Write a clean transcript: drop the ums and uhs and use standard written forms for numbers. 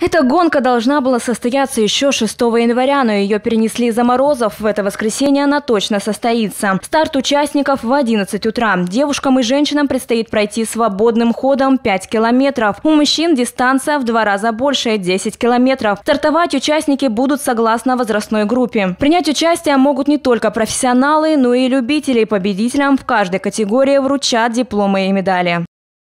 Эта гонка должна была состояться еще 6 января, но ее перенесли из-за морозов. В это воскресенье она точно состоится. Старт участников в 11 утра. Девушкам и женщинам предстоит пройти свободным ходом 5 километров. У мужчин дистанция в 2 раза больше – 10 километров. Стартовать участники будут согласно возрастной группе. Принять участие могут не только профессионалы, но и любители. Победителям в каждой категории вручат дипломы и медали.